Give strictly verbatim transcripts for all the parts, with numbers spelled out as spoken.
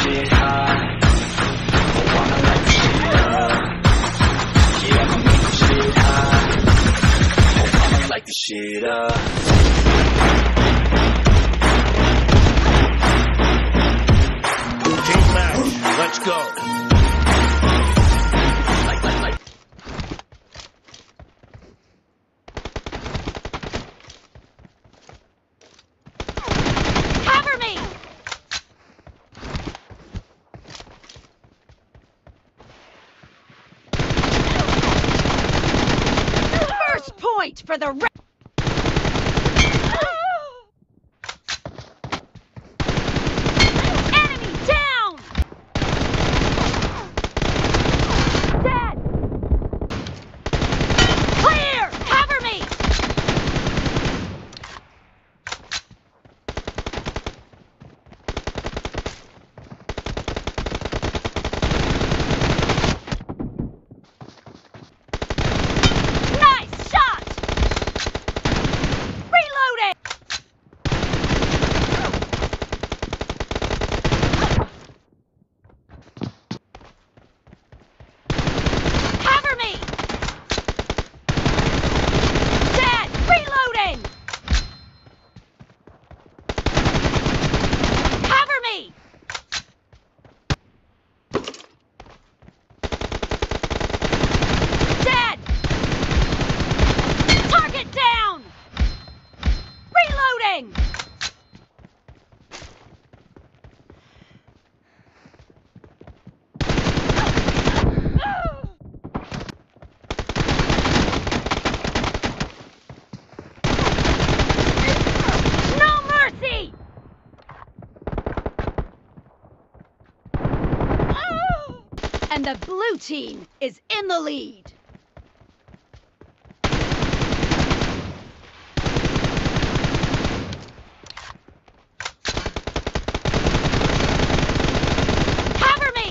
shit hot. Oh, I'ma light the shit up. Yeah, I'ma make the shit hot. Oh, I'ma light the shit up. Team match, let's go. Like, like, like. Cover me! First point for the Red. Enemy down! Dead! Clear! Cover me! Nice shot! Reloading! Cover me! Dead! Reloading! Cover me! Dead! Target down! Reloading! No mercy! And the blue team is in the lead. Cover me!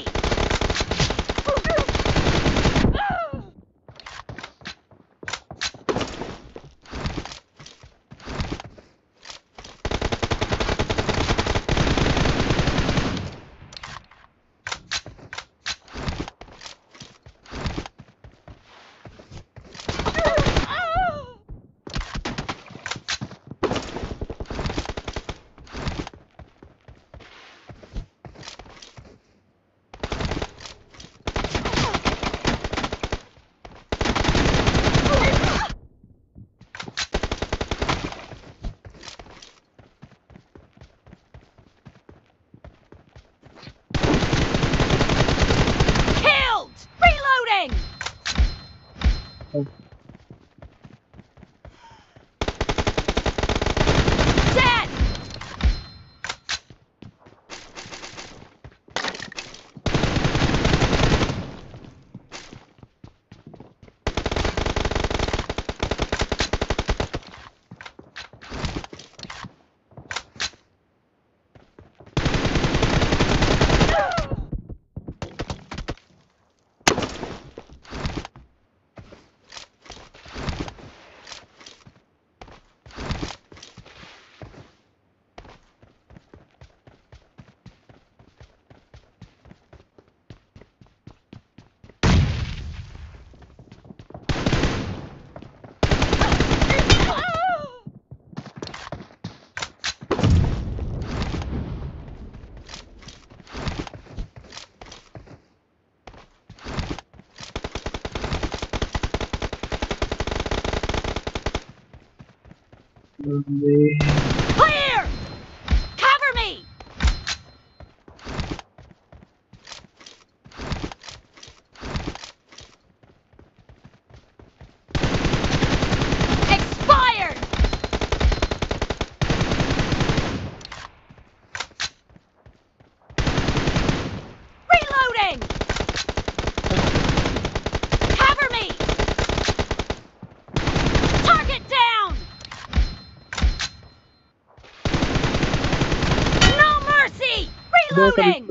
Killed! Reloading! Dead! Clear! Cover me! Expired! Reloading! Cover me! Target down! No mercy! Reloading!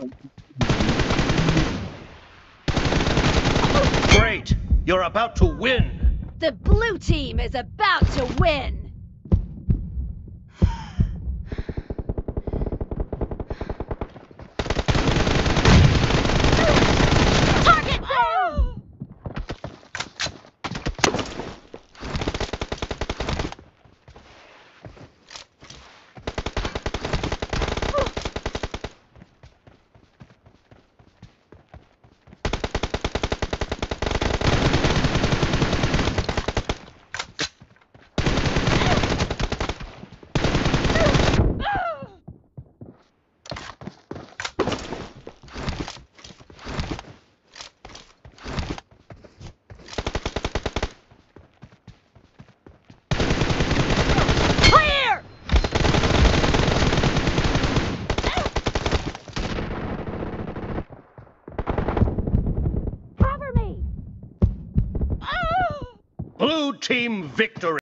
Great! You're about to win! The blue team is about to win! Target down! Blue team victory!